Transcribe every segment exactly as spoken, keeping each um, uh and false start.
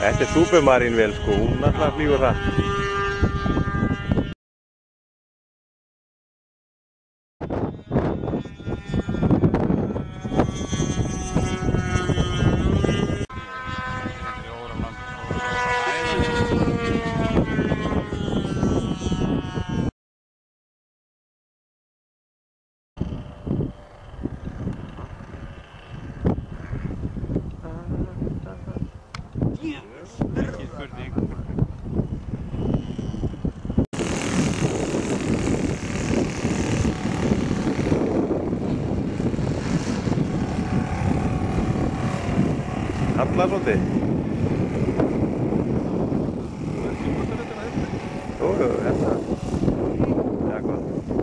Þetta er Supermarine vél sko, hún náttúrulega flýgur það. Hallar svolítið. Jú, jú, hérna. Já, hvað?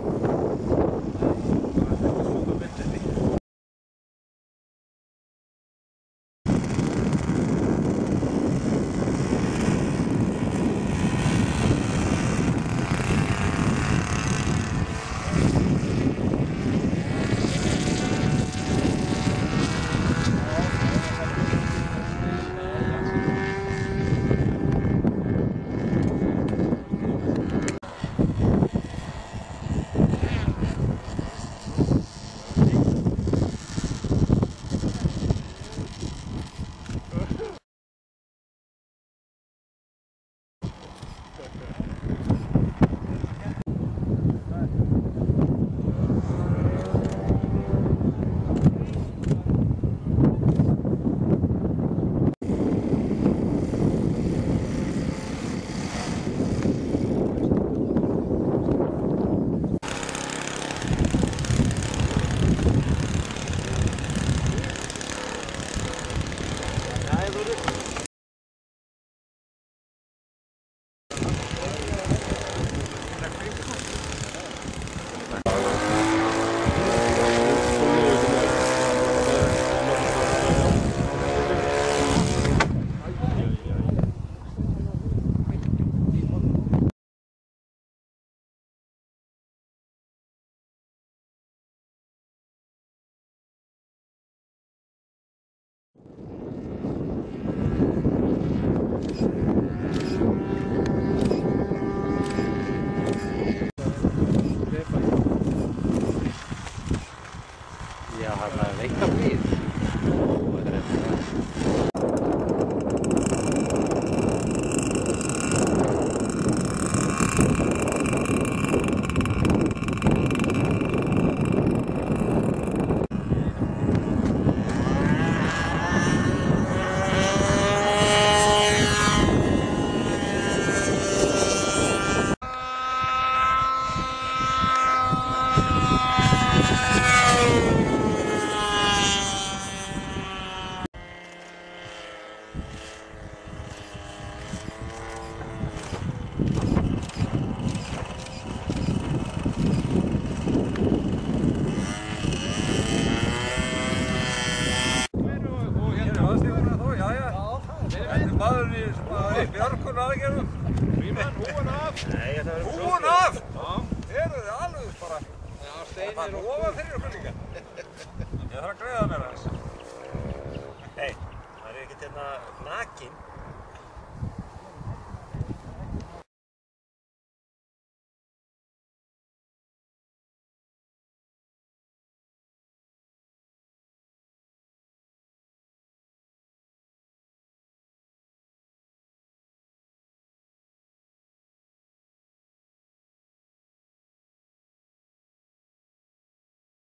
Já, hann er leikta blíð. Maðurinn sem er björgun aðgerðum. Frímann, húan af. Nei, þetta verður svo. Húan af? Já. Eru þið alveg bara. Já, steinir og... Það er ofan fyrir okkur líka. Ég þarf að greiða mér aðeins. Hei, það er ekkert hérna nakinn.